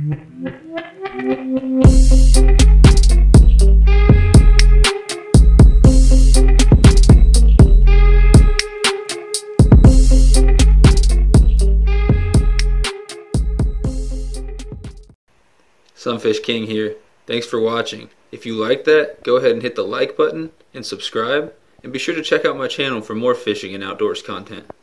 Sunfish King here. Thanks for watching. If you like that, go ahead and hit the like button and subscribe, and be sure to check out my channel for more fishing and outdoors content.